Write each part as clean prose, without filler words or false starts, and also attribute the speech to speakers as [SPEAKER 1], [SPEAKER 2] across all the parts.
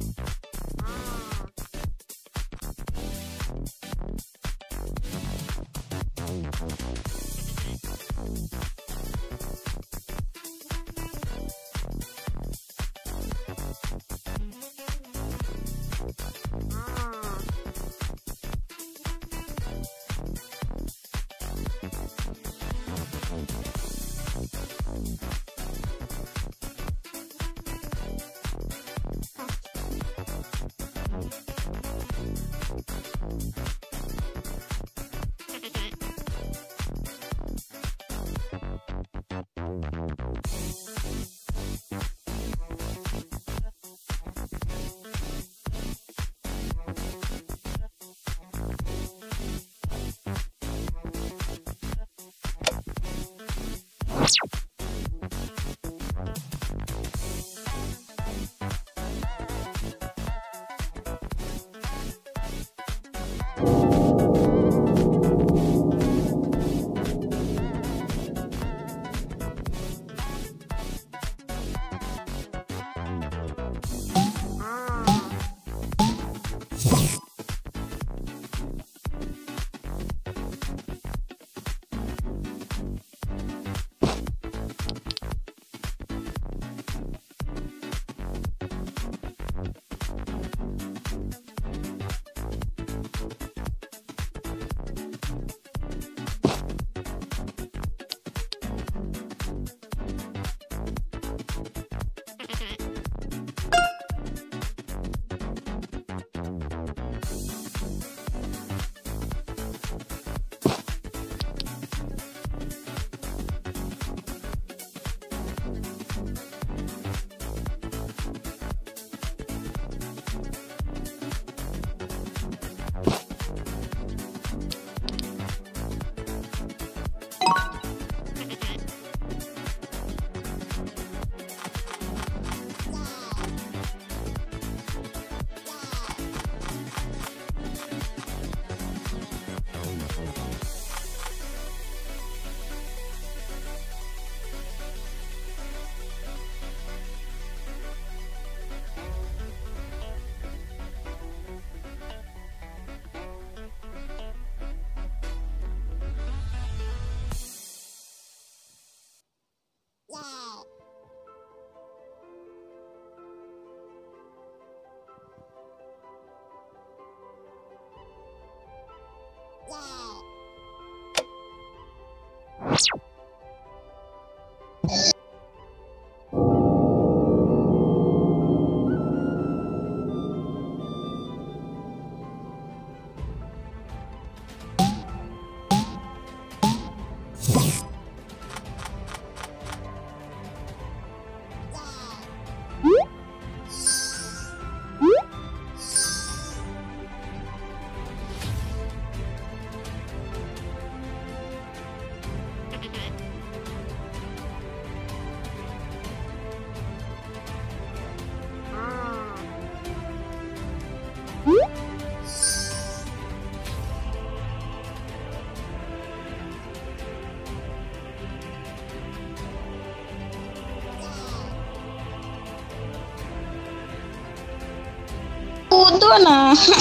[SPEAKER 1] कूदो ना।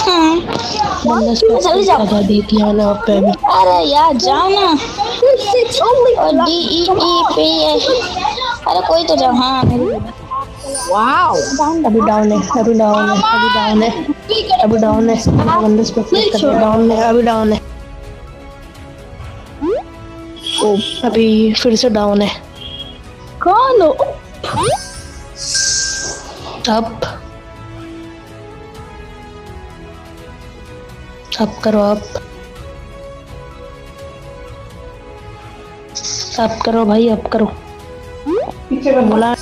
[SPEAKER 2] जल्दी जाओ।
[SPEAKER 3] देती है ना पे भी।
[SPEAKER 1] अरे यार जाओ ना। और D E E P अरे कोई तो जाओ। हाँ
[SPEAKER 2] वाओ
[SPEAKER 3] अभी डाउन है, अभी डाउन है, अभी डाउन है, अभी डाउन है, बंदे स्पेक्टेट कर रहे हैं, डाउन है, अभी डाउन है। ओ अभी फिर से डाउन है।
[SPEAKER 2] कौन हो?
[SPEAKER 3] अब करो, अब करो भाई, अब करो। बोला